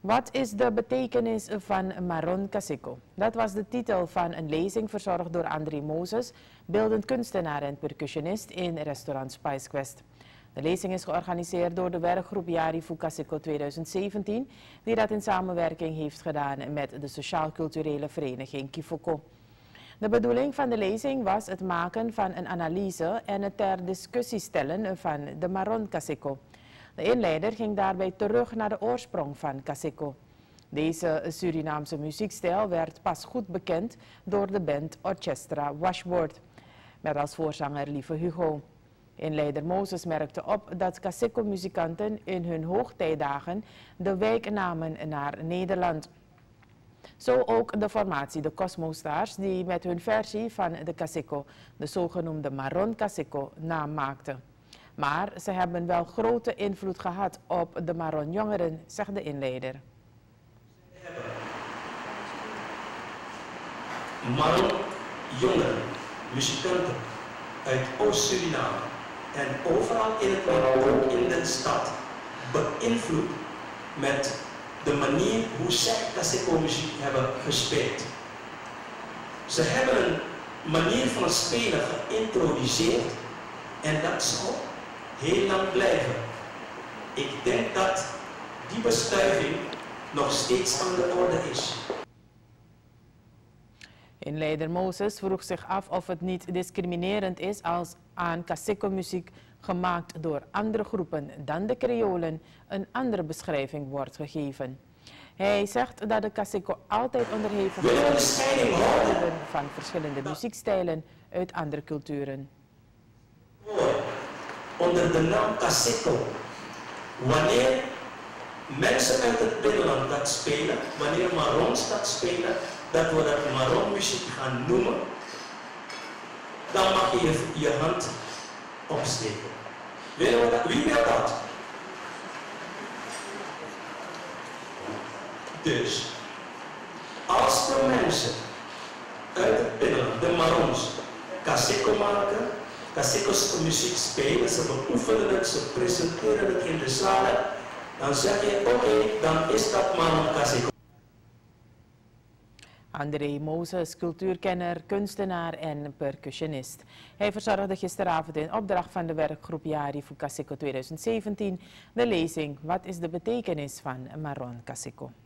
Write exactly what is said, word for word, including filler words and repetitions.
Wat is de betekenis van Marron Casico? Dat was de titel van een lezing verzorgd door André Mozes, beeldend kunstenaar en percussionist in restaurant Spice Quest. De lezing is georganiseerd door de werkgroep Yarifu Casico twintig zeventien, die dat in samenwerking heeft gedaan met de sociaal-culturele vereniging Kifoko. De bedoeling van de lezing was het maken van een analyse en het ter discussie stellen van de Marron Casico. De inleider ging daarbij terug naar de oorsprong van Casico. Deze Surinaamse muziekstijl werd pas goed bekend door de band Orchestra Washboard, met als voorzanger Lieve Hugo. Inleider Mozes merkte op dat Casico-muzikanten in hun hoogtijdagen de wijk namen naar Nederland. Zo ook de formatie de Cosmo Stars, die met hun versie van de Casico de zogenoemde Marron Casico naam maakte. Maar ze hebben wel grote invloed gehad op de Marron jongeren, zegt de inleider. Marron jongeren, muzikanten uit Oost-Suriname en overal in het land, ook in de stad, beïnvloed met de manier hoe zij Casico-muziek hebben gespeeld. Ze hebben een manier van spelen geïntroduceerd en dat zal heel lang blijven. Ik denk dat die bestuiving nog steeds aan de orde is. Inleider Mozes vroeg zich af of het niet discriminerend is als aan Casico-muziek gemaakt door andere groepen dan de Creolen een andere beschrijving wordt gegeven. Hij zegt dat de Casico altijd onderhevig is aan van verschillende muziekstijlen uit andere culturen. Onder de naam Casico, wanneer mensen uit het binnenland dat spelen, wanneer Marrons dat spelen, dat we dat Marron muziek gaan noemen, dan mag je je, je hand opsteken. Willen we dat? Wie wil dat? Dus, als de mensen uit het binnenland, de Marrons, Casico maken, Casico's muziek spelen, ze beoefenen het, ze presenteren het in de zalen, dan zeg je oké, okay, dan is dat Marron Casico. André Mozes, cultuurkenner, kunstenaar en percussionist. Hij verzorgde gisteravond in opdracht van de werkgroep Yarifu Casico twintig zeventien de lezing Wat is de betekenis van Marron Casico?